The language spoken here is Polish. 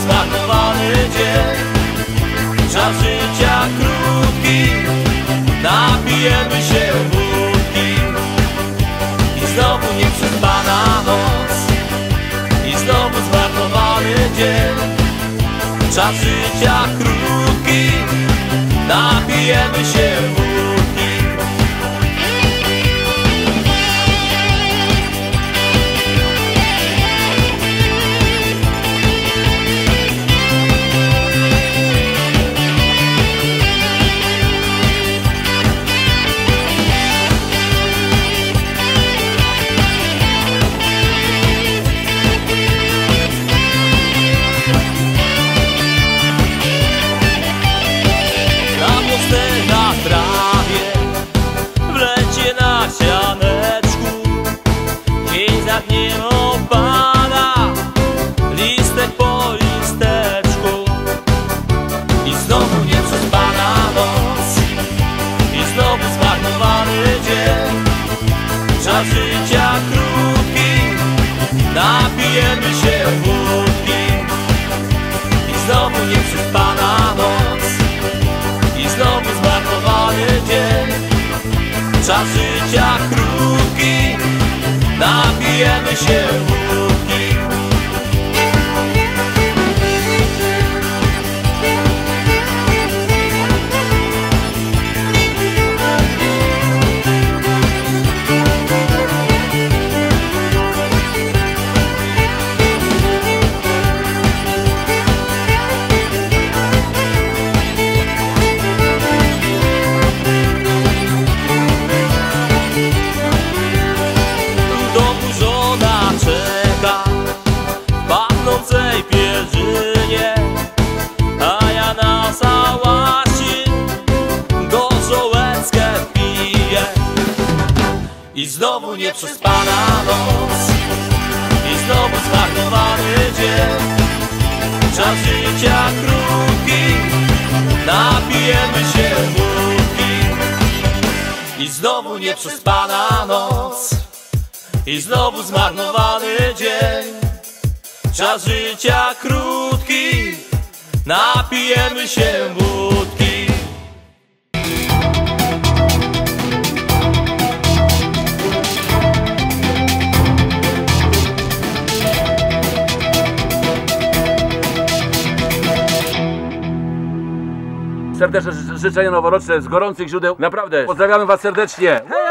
zmarnowany dzień. Czas życia krótki, napijemy się wódki. I znowu nieprzespana noc, i znowu zmarnowany dzień. Czas życia krótki, napijemy się wódki. Na trawie, w lecie na sianeczku, dzień za dniem opada, listek po listeczku. I znowu nieprzespana noc, i znowu zmarnowany dzień. Czas życia krótki, napijemy się wódki. I znowu nieprzespana noc, i znowu zmarnowany dzień. Czas życia krótki, napijemy się wódki. Pierzynie, a ja na Sałaści gorzołeckę piję. I znowu nieprzespana noc, i znowu zmarnowany dzień. Czas życia krótki, napijemy się wódki. I znowu nieprzespana noc, i znowu zmarnowany dzień. Czas życia krótki, napijemy się wódki. Serdeczne życzenia noworoczne z gorących źródeł. Naprawdę pozdrawiamy was serdecznie.